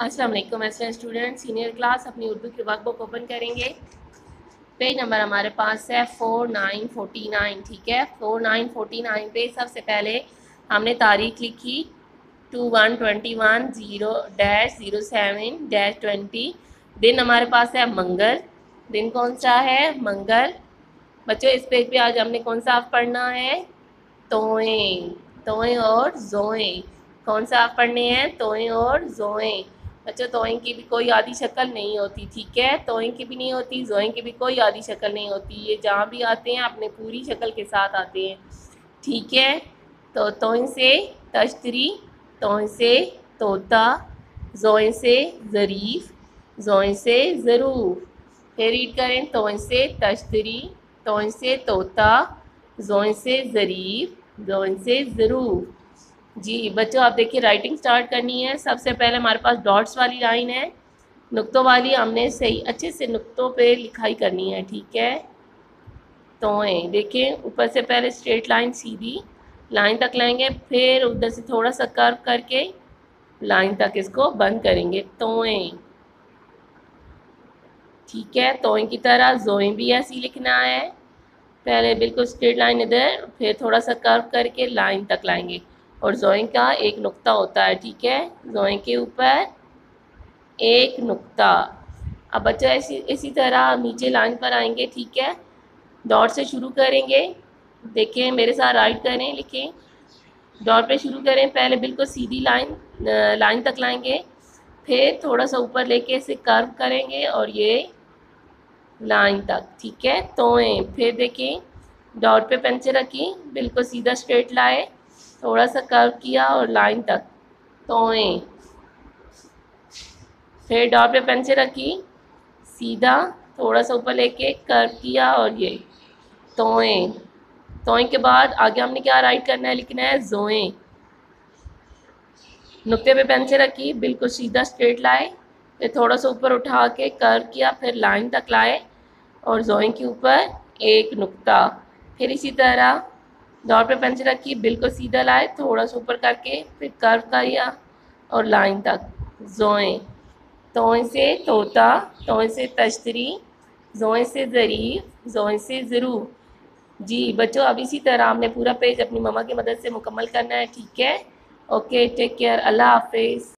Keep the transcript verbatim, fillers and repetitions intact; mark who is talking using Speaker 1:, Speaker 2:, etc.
Speaker 1: अस्सलाम वालेकुम student senior class अपनी उर्दू की वर्कबुक ओपन करेंगे। पेज नंबर हमारे पास है फोर नाइन फोर्टी नाइन। ठीक है, फोर नाइन फोर्टी नाइन पे सबसे पहले हमने तारीख लिखी two one twenty one zero dash zero seven dash twenty. दिन हमारे पास है मंगल। दिन कौन सा है? मंगल। बच्चों इस पेज पे आज हमने कौन सा आप पढ़ना है? तोएं। तोएं और जोएं। कौन सा आप पढ़ने हैं? तोएं और जोएं। बच्चों तोएं की भी कोई आधी शक्ल नहीं होती। ठीक है, तोएं की भी नहीं होती, जोएं की भी कोई आधी शक्ल नहीं होती। ये जहाँ भी आते हैं अपने पूरी शक्ल के साथ आते हैं। ठीक है, तो तोएं से तश्तरी, तोएं से तोता, जोएं से ज़रीफ़, जोएं से ज़रूर। फिर रीड करें, तोएं से तश्तरी, तोएं से तोता, जोएं से ज़रीफ़, जोएं से ज़रूर। जी बच्चों आप देखिए राइटिंग स्टार्ट करनी है। सबसे पहले हमारे पास डॉट्स वाली लाइन है, नुक्तों वाली हमने सही अच्छे से नुक्तों पे लिखाई करनी है। ठीक है, तोएं देखें ऊपर से पहले स्ट्रेट लाइन सीधी लाइन तक लाएंगे, फिर उधर से थोड़ा सा कर्व करके लाइन तक इसको बंद करेंगे। तोएं। ठीक है, तोएं की तरह जोएं भी ऐसी लिखना है। पहले बिल्कुल स्ट्रेट लाइन इधर, फिर थोड़ा सा कर्व करके लाइन तक लाएंगे और जोएं का एक नुक्ता होता है। ठीक है, जोएं के ऊपर एक नुक्ता। अब बच्चा इसी इसी तरह नीचे लाइन पर आएंगे। ठीक है, डॉट से शुरू करेंगे। देखें मेरे साथ राइट करें, लिखें डॉट पे शुरू करें। पहले बिल्कुल सीधी लाइन लाइन तक लाएंगे, फिर थोड़ा सा ऊपर लेके इसे कर्व करेंगे और ये लाइन तक। ठीक है, तोएं। फिर देखें डॉट पे पेंसिल रखी, बिल्कुल सीधा स्ट्रेट लाए, थोड़ा सा कर्व किया और लाइन तक। तोएं। फिर डॉट पे पेंसिल रखी, सीधा थोड़ा सा ऊपर लेके कर्व किया और ये तोएं। तोएं के बाद आगे हमने क्या राइट करना है? लिखना है जोएं। नुक्ते पे पेंसिल रखी, बिल्कुल सीधा स्ट्रेट लाए, फिर थोड़ा सा ऊपर उठा के कर्व किया, फिर लाइन तक लाए और जोएं के ऊपर एक नुक्ता। फिर इसी तरह डॉट पे पेंसिल रखी, बिल्कुल सीधा लाए, थोड़ा सा ऊपर करके फिर कर्व किया और लाइन तक। जोएं। तोएं से तोता, तोएं से तश्तरी, जोएं से ज़रीफ़, जोएं से ज़रूर। जी बच्चों अब इसी तरह आपने पूरा पेज अपनी मम्मा की मदद से मुकम्मल करना है। ठीक है, ओके टेक केयर, अल्लाह हाफिज़।